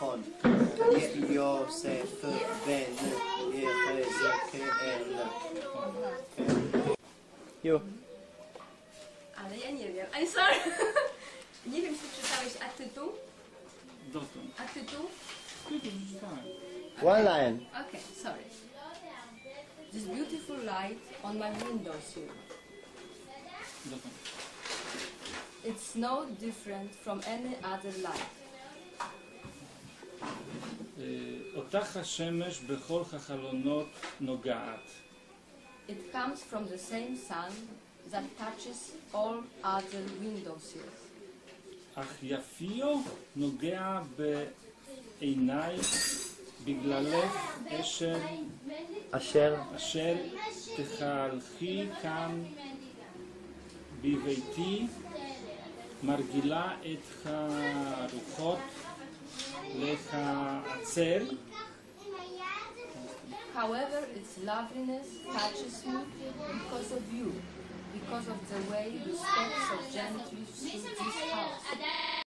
נכון. יוסף בן יחזקאל. Jo. Ale ja nie wiem. I'm sorry. Nie wiem, czy czytałeś, a tytuł? Dotąd. A tytuł? Tytuł przeczytałem. One line. Okay, sorry. This beautiful light on my windowsill. Dotąd. It's no different from any other light. אותך השמש בכל החלונות נוגעת. It comes from the same sun that touches all other windowsills. אך יפיו נוגע בעיניי בגללך אשר תהלכי כאן בביתי, מרגילה את הרוחות להעצר. However, its loveliness touches me because of you, because of the way you step so gently through this house.